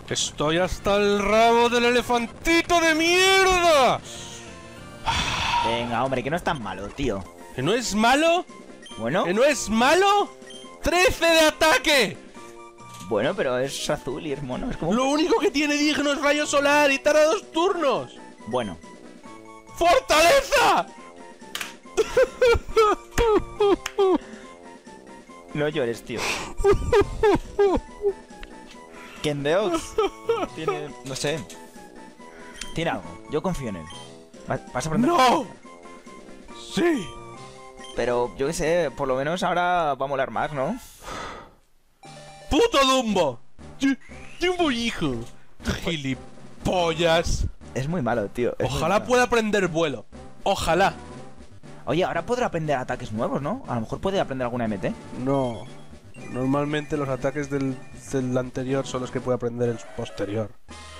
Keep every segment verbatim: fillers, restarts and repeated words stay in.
Estoy hasta el rabo del elefantito de mierda. Venga, hombre, que no es tan malo, tío. ¿Que no es malo? Bueno. ¿Que no es malo? ¡trece de ataque! Bueno, pero es azul y es mono, es como... Lo único que tiene digno es rayo solar y tarda dos turnos. Bueno. ¡Fortaleza! No llores, tío. Kendeox tiene... no sé. Tiene algo. Yo confío en él. ¿Vas a aprender? ¡No! ¡Sí! Pero, yo qué sé, por lo menos ahora va a molar más, ¿no? ¡Puto Dumbo! ¡Dumbo hijo! ¡Gilipollas! Es muy malo, tío. Es Ojalá malo. pueda aprender vuelo. Ojalá. Oye, ahora podrá aprender ataques nuevos, ¿no? A lo mejor puede aprender alguna M T. No. Normalmente los ataques del, del anterior son los que puede aprender el posterior.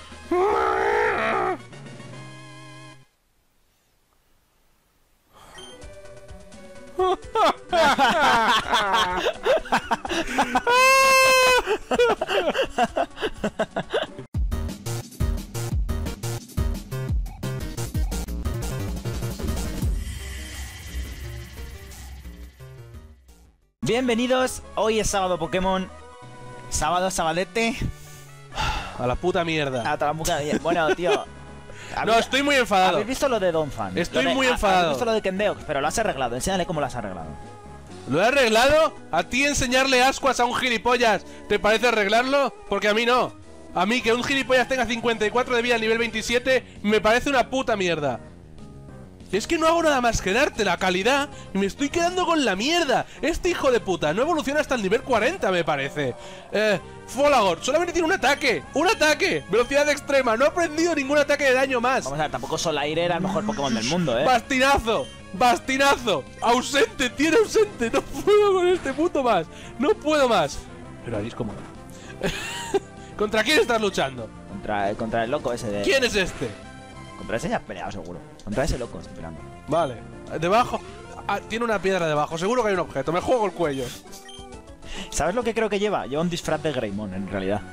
Bienvenidos, hoy es sábado Pokémon. Sábado, sabadete. A la puta mierda. A toda la muca- Bueno, tío. No, estoy muy enfadado. ¿Habéis visto lo de Donphan? Estoy Lo de- muy ha- enfadado. ¿Habéis visto lo de Kendeox? Pero lo has arreglado, enséñale cómo lo has arreglado. ¿Lo he arreglado? ¿A ti enseñarle ascuas a un gilipollas te parece arreglarlo? Porque a mí no. A mí que un gilipollas tenga cincuenta y cuatro de vida al nivel veintisiete me parece una puta mierda. Es que no hago nada más que darte la calidad y me estoy quedando con la mierda. Este hijo de puta no evoluciona hasta el nivel cuarenta, me parece. Eh, Folagor solamente tiene un ataque. ¡Un ataque! Velocidad extrema. No ha aprendido ningún ataque de daño más. Vamos a ver, tampoco Solaire era el mejor Pokémon del mundo, ¿eh? ¡Bastinazo! ¡Bastinazo! ¡Ausente! ¡Tiene ausente! ¡No puedo con este puto más! ¡No puedo más! Pero ahí es como no. ¿Contra quién estás luchando? Contra, contra el loco ese de... ¿Quién es este? Contra ese ya has peleado, seguro. Contra ese loco estoy peleando. Vale. Debajo... Ah, tiene una piedra debajo. Seguro que hay un objeto. Me juego el cuello. ¿Sabes lo que creo que lleva? Lleva un disfraz de Greymon, en realidad.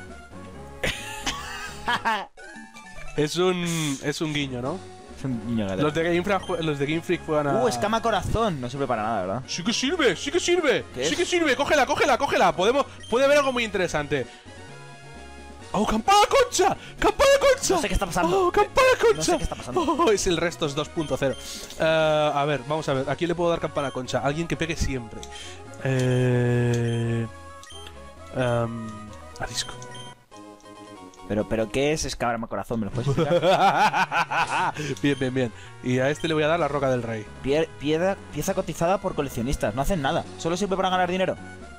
Es un... Es un guiño, ¿no? Es un niño que... Los de Game Freak, jue- los de Game Freak juegan a... Uh, escama corazón. No sirve para nada, ¿verdad? ¡Sí que sirve! ¡Sí que sirve! ¿Qué ¡Sí es? que sirve! ¡Cógela, cógela, cógela! Podemos... Puede haber algo muy interesante. ¡Oh, campana concha! ¡Campana concha! No sé qué está pasando. ¡Oh, campana concha! No sé qué está pasando. Oh, es el Restos dos punto cero. Eh, a ver, vamos a ver. ¿A quién le puedo dar campana concha? Alguien que pegue siempre. Eh... Um, a Disco. Pero, pero, ¿qué es escama corazón? ¿Me lo puedes explicar? Bien, bien, bien. Y a este le voy a dar la Roca del Rey. Pie- piedra, pieza cotizada por coleccionistas. No hacen nada. Solo sirve para ganar dinero.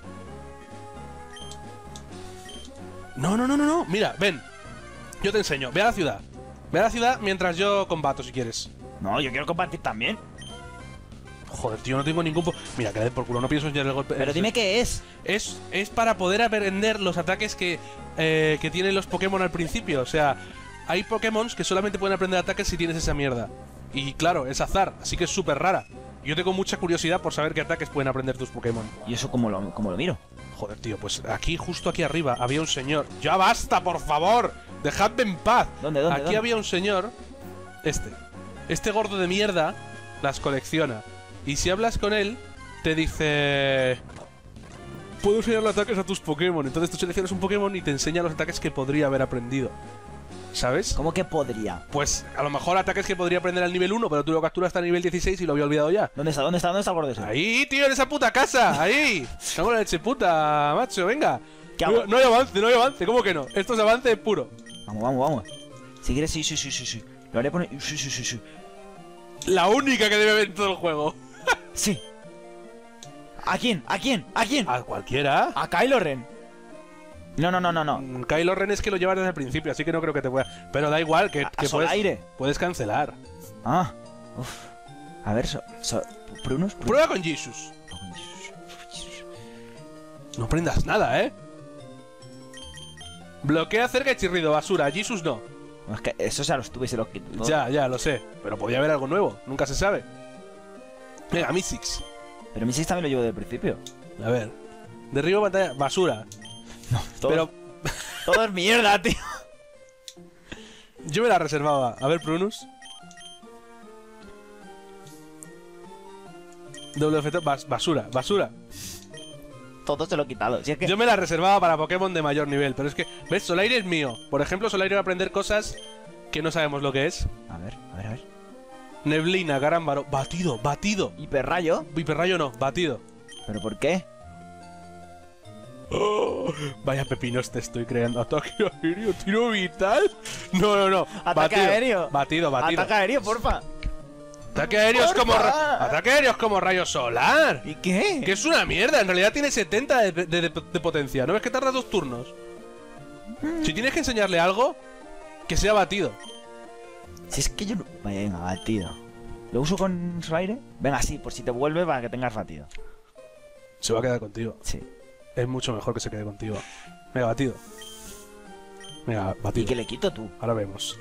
No, no, no, no, no. Mira, ven. Yo te enseño. Ve a la ciudad. Ve a la ciudad mientras yo combato, si quieres. No, yo quiero compartir también. Joder, tío, no tengo ningún... po- Mira, que de por culo, no pienso enseñar el golpe. Pero dime qué es. Es, es para poder aprender los ataques que, eh, que tienen los Pokémon al principio. O sea, hay Pokémon que solamente pueden aprender ataques si tienes esa mierda. Y claro, es azar, así que es súper rara. Yo tengo mucha curiosidad por saber qué ataques pueden aprender tus Pokémon. ¿Y eso cómo lo, cómo lo miro? Joder, tío, pues aquí, justo aquí arriba, había un señor. ¡Ya basta, por favor! ¡Dejadme en paz! ¿Dónde, dónde, Aquí dónde? había un señor. Este. Este gordo de mierda las colecciona. Y si hablas con él, te dice... Puedo enseñarle ataques a tus Pokémon. Entonces tú seleccionas un Pokémon y te enseña los ataques que podría haber aprendido. ¿Sabes? ¿Cómo que podría? Pues a lo mejor ataques que podría aprender al nivel uno, pero tú lo capturas hasta el nivel dieciséis y lo había olvidado ya. ¿Dónde está? ¿Dónde está? ¿Dónde está el gordo ese? Ahí, tío, en esa puta casa. Ahí. Estamos en la leche puta, macho, venga. ¿Qué hago? No, no hay avance, no hay avance. ¿Cómo que no? Esto es avance puro. Vamos, vamos, vamos. Si quieres, sí, sí, sí, sí, sí. Lo haré poner... Sí, sí, sí, sí. La única que debe haber en todo el juego. Sí. ¿A quién? ¿A quién? ¿A quién? ¿A cualquiera? A Kylo Ren. No, no, no, no, no. Mm, Kylo Ren es que lo llevas desde el principio, así que no creo que te pueda. Pero da igual, que, A- a que puedes, Solaire. puedes cancelar. Ah. Uf. A ver, so, so, Prunus, Prunus. Prueba con Jesus. No aprendas nada, ¿eh? Bloquea cerca y chirrido, basura. Jesus no. No, es que eso ya lo estuve y se lo quito todo. Ya, ya, lo sé. Pero podría haber algo nuevo, nunca se sabe. Venga, Mystics. Pero mi también lo llevo desde el principio. A ver. Derribo pantalla. Basura. No, todo, Pero. todo es mierda, tío. Yo me la reservaba. A ver, Prunus. Doble efecto. Bas basura, basura. Todo se lo he quitado. Si es que... Yo me la reservaba para Pokémon de mayor nivel. Pero es que, ¿ves? Solaire es mío. Por ejemplo, Solaire va a aprender cosas que no sabemos lo que es. A ver, a ver, a ver. Neblina, Garámbaro. Batido, batido. Hiperrayo. Hiperrayo no, batido. ¿Pero por qué? Oh, vaya pepinos te estoy creando. Ataque aéreo, tiro vital. No, no, no. Ataque batido, aéreo. Batido, batido. Ataque aéreo, porfa. Ataque aéreo es como. ¡Porfa! Ataque aéreo es como rayo solar. ¿Y qué? Que es una mierda. En realidad tiene setenta de, de, de- de potencia. ¿No ves que tarda dos turnos? Si tienes que enseñarle algo, que sea batido. Si es que yo no... Venga, batido. ¿Lo uso con Solaire? Venga, sí, por si te vuelve para que tengas batido. Se va a quedar contigo. Sí. Es mucho mejor que se quede contigo. Venga, batido. Venga, ¿Y batido. que le quito tú? Ahora vemos.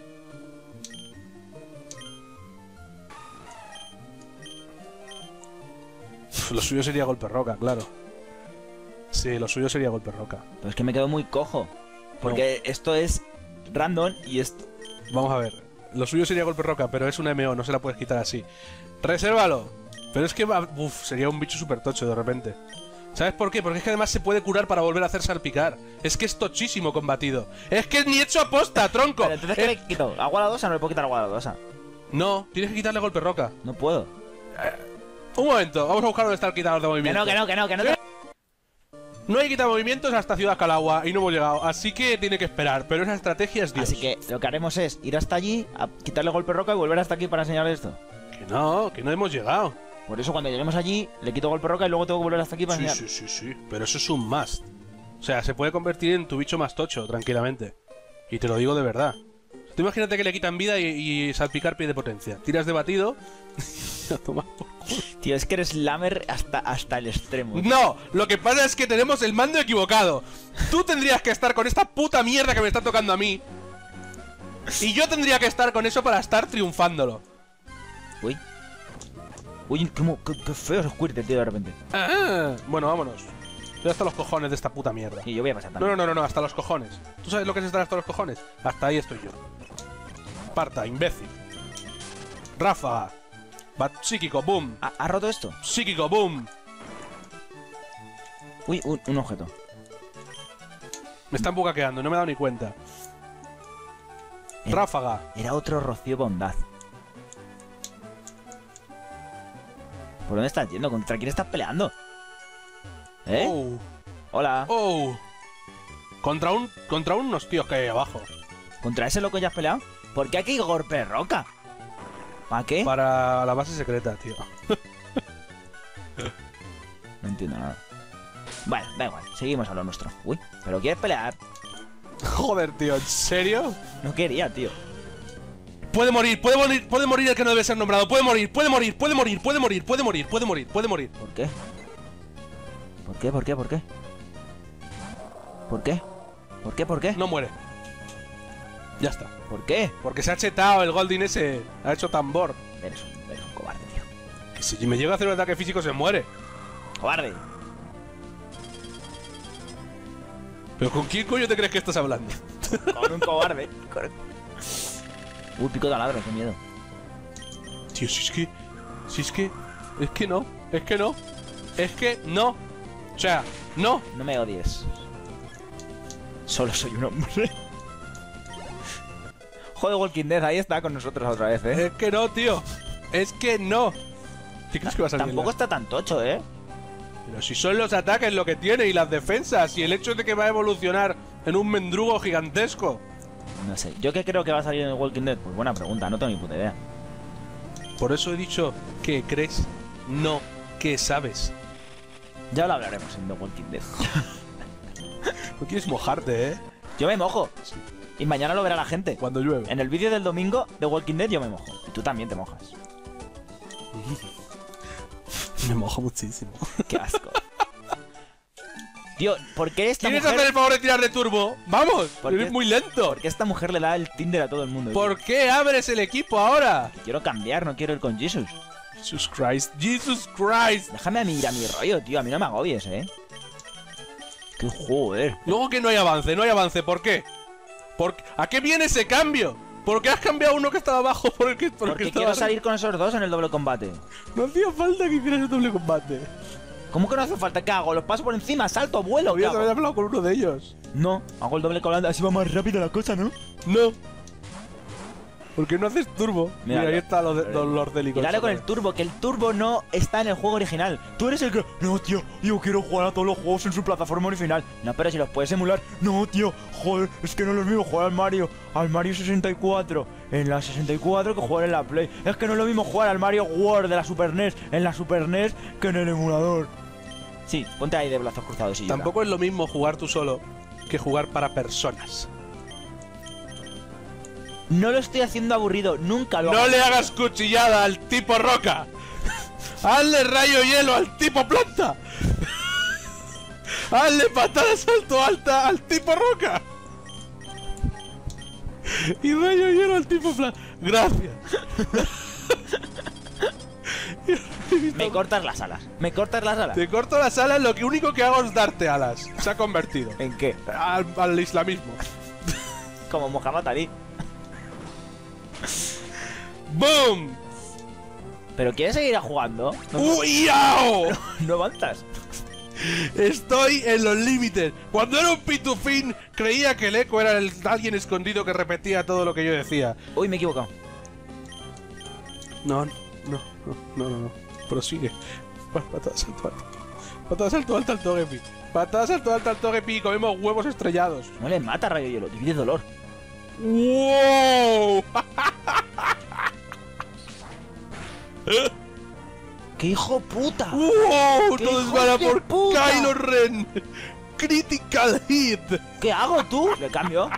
Uf, lo suyo sería golpe roca, claro. Sí, lo suyo sería golpe roca. Pero es que me quedo muy cojo. Porque esto es random y esto... Vamos a ver. Lo suyo sería golpe roca, pero es una M O, no se la puedes quitar así. Resérvalo. Pero es que va... Uf, sería un bicho súper tocho de repente. ¿Sabes por qué? Porque es que además se puede curar para volver a hacer salpicar. Es que es tochísimo combatido. Es que es ni hecho aposta, tronco. Pero entonces, ¿qué Eh, le quito? ¿Agua la dosa? No le puedo quitar agua la dosa. No, tienes que quitarle golpe roca. No puedo. Un momento, vamos a buscar dónde está el quitador de Que movimiento. no, que no, que no, que no. te- No hay quitamovimientos hasta Ciudad Calagua y no hemos llegado, así que tiene que esperar, pero esa estrategia es Dios. Así que lo que haremos es ir hasta allí, a quitarle golpe roca y volver hasta aquí para enseñarle esto. Que no, que no hemos llegado. Por eso cuando lleguemos allí, le quito golpe roca y luego tengo que volver hasta aquí para Sí, enseñar. sí, sí, sí, pero eso es un must. O sea, se puede convertir en tu bicho más tocho, tranquilamente. Y te lo digo de verdad. Tú imagínate que le quitan vida y, y salpicar pie de potencia. Tiras de batido... a tomar por culo. Tío, es que eres lamer hasta, hasta el extremo. No, lo que pasa es que tenemos el mando equivocado. Tú tendrías que estar con esta puta mierda que me está tocando a mí. Y yo tendría que estar con eso para estar triunfándolo. Uy. Uy, cómo- qué, qué feo es Squirtle, tío, de repente. Ah, bueno, vámonos. Estoy hasta los cojones de esta puta mierda. Y yo voy a pasar No, también. no, no, no, no, hasta los cojones. ¿Tú sabes lo que es estar hasta los cojones? Hasta ahí estoy yo. Parta, imbécil. Ráfaga. Bat psíquico, boom. ¿Ha, ha roto esto? Psíquico, boom. Uy, un, un objeto. Me están bucaqueando, no me he dado ni cuenta. Eh. Ráfaga. Era otro Rocío Bondad. ¿Por dónde estás yendo? ¿Contra quién estás peleando? ¿Eh? Oh, Hola. oh. Contra un. Contra unos tíos que hay ahí abajo. ¿Contra ese loco ya has peleado? ¿Por qué aquí golpe roca? ¿Para qué? Para la base secreta, tío. No entiendo nada. Bueno, da igual, seguimos a lo nuestro. Uy, ¿pero quieres pelear? Joder, tío, ¿en serio? No quería, tío. Puede morir, puede morir, puede morir el que no debe ser nombrado. Puede morir, puede morir, puede morir, puede morir, puede morir, puede morir, puede morir. ¿Por qué? ¿Por qué? ¿Por qué? ¿Por qué? ¿Por qué? ¿Por qué? ¿Por qué? No muere. Ya está. ¿Por qué? Porque se ha chetado el Goldin ese. Ha hecho tambor. Eres un, eres un cobarde, tío. Que si me llega a hacer un ataque físico se muere. ¡Cobarde! ¿Pero con quién coño te crees que estás hablando? Con un cobarde. Con- Uy, pico de taladro, qué miedo. Tío, si es que... Si es que... Es que no. Es que no. Es que no. O sea, no. No me odies. Solo soy un hombre. Joder, Walking Dead, ahí está con nosotros otra vez, ¿eh? Es que no, tío. Es que no. ¿Qué crees que va a salir? Tampoco está tan tocho, ¿eh? Pero si son los ataques lo que tiene y las defensas y el hecho de que va a evolucionar en un mendrugo gigantesco. No sé. ¿Yo qué creo que va a salir en el Walking Dead? Pues buena pregunta, no tengo ni puta idea. Por eso he dicho que crees, no que sabes. Ya lo hablaremos en The Walking Dead. No quieres mojarte, ¿eh? Yo me mojo. Y mañana lo verá la gente. Cuando llueve. En el vídeo del domingo de Walking Dead yo me mojo. Y tú también te mojas. Me mojo muchísimo. Qué asco. Tío, ¿por qué esta ¿Quieres mujer... hacer el favor de tirar de turbo? ¡Vamos! ¿Por Eres qué? muy lento. ¿Por qué esta mujer le da el Tinder a todo el mundo? ¿Por qué abres el equipo ahora? Quiero cambiar, no quiero ir con Jesus. Jesus Christ. Jesus Christ. Déjame a mí ir a mi rollo, tío. A mí no me agobies, ¿eh? Qué joder. Luego que no hay avance, no hay avance. ¿Por qué? ¿Por... ¿A qué viene ese cambio? ¿Por qué has cambiado uno que estaba abajo por el que, por el Porque que estaba quiero arriba? salir con esos dos en el doble combate. No hacía falta que hicieras el doble combate. ¿Cómo que no hace falta? ¿Qué hago? Los paso por encima, salto, vuelo. ¿Qué Habías hago? hablado con uno de ellos. No, hago el doble combate, así va más rápido la cosa, ¿no? No. Porque no haces turbo. Mira, Mira, ahí lo- está los, de, los, los délicos. Y dale con el turbo, que el turbo no está en el juego original. Tú eres el que... No, tío, yo quiero jugar a todos los juegos en su plataforma original. No, pero si los puedes emular. No, tío, joder, es que no es lo mismo jugar al Mario, al Mario sesenta y cuatro en la sesenta y cuatro que jugar en la Play. Es que no es lo mismo jugar al Mario World de la Super N E S en la Super N E S que en el emulador. Sí, ponte ahí de brazos cruzados y llora. Tampoco es lo mismo jugar tú solo que jugar para personas. No lo estoy haciendo aburrido, nunca lo hago. No le hagas cuchillada al tipo roca. Hazle rayo hielo al tipo planta. Hazle patada salto alta al tipo roca. Y rayo hielo al tipo planta. Gracias. Me cortas las alas, me cortas las alas. Te corto las alas, lo que único que hago es darte alas. Se ha convertido ¿En qué? al, al islamismo. Como Muhammad Ali. ¡Boom! ¿Pero quieres seguir jugando? No, ¡Uy, ao! no avanzas. Estoy en los límites. Cuando era un pitufín, creía que el eco era el alguien escondido que repetía todo lo que yo decía. Uy, me he equivocado. No, no, no, no, no, no. Prosigue. Pa- Patada salto alto. Patada salto alto al Togepi. Patada salto alto al Togepi y comemos huevos estrellados. No le mata rayo hielo, divide dolor. ¡Wow! ¡Qué hijo puta! ¡Wow! ¡Qué Todos hijos van a de por puta! Kylo Ren. Critical hit. ¿Qué hago tú? Le cambio.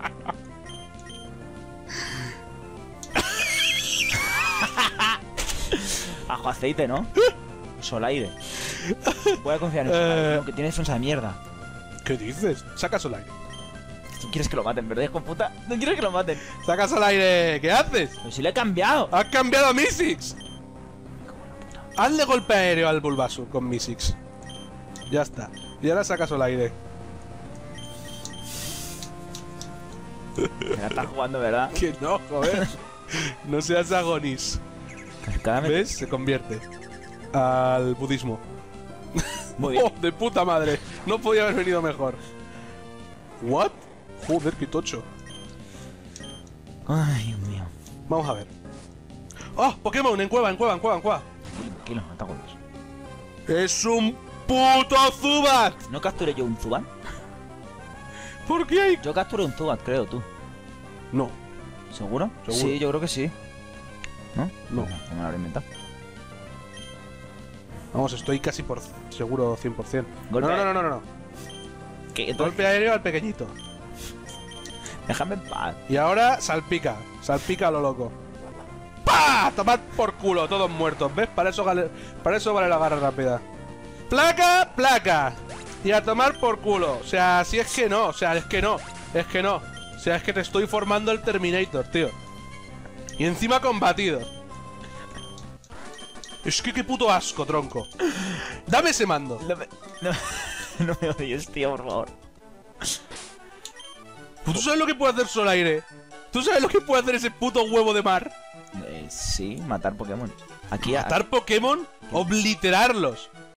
Ajo aceite, ¿no? Solaire. Voy a confiar en Solaire, Eh. ¿no? Que tiene defensa de mierda. ¿Qué dices? Sacas al aire. ¿Tú quieres que lo maten, verdad, hijo de puta? No quieres que lo maten. Sacas al aire. ¿Qué haces? Pero si le he cambiado. ¡Has cambiado a Mystics! Hazle golpe aéreo al Bulbasaur con Mystics. Ya está. Y ahora sacas al aire. Se la está jugando, ¿verdad? Que no, joder. No seas agonis. Cada vez... ¿Ves? Se convierte al budismo. Muy bien. ¡Oh, de puta madre! No podía haber venido mejor. ¿What? Joder, qué tocho. Ay, Dios mío. Vamos a ver. ¡Oh! Pokémon en cueva, en cueva, en cueva, en cueva. Tranquilo, no te acuerdas. ¡Es un puto Zubat! ¿No capturé yo un Zubat? ¿Por qué hay...? Yo capturé un Zubat, creo, tú. No, ¿Seguro? Seguro. Sí, yo creo que sí. ¿No? no. No me lo habré inventado. Vamos, estoy casi por seguro cien por cien. No, Golpe. no, no, no, no, no. ¿Qué? Entonces, Golpe aéreo al pequeñito. déjame en paz. Y ahora salpica. Salpica a lo loco. ¡Pah! Tomad por culo, todos muertos. ¿Ves? Para eso, vale, para eso vale la garra rápida. ¡Placa! ¡Placa! Y a tomar por culo. O sea, si es que no. O sea, es que no. Es que no. O sea, es que te estoy formando el Terminator, tío. Y encima combatido. Es que qué puto asco, tronco. Dame ese mando. No me, no, no me odies, tío, por favor. ¿Tú sabes lo que puede hacer Solaire? ¿Tú sabes lo que puede hacer ese puto huevo de mar? Eh, sí, matar Pokémon. Aquí a- ¿Matar Pokémon? Obliterarlos.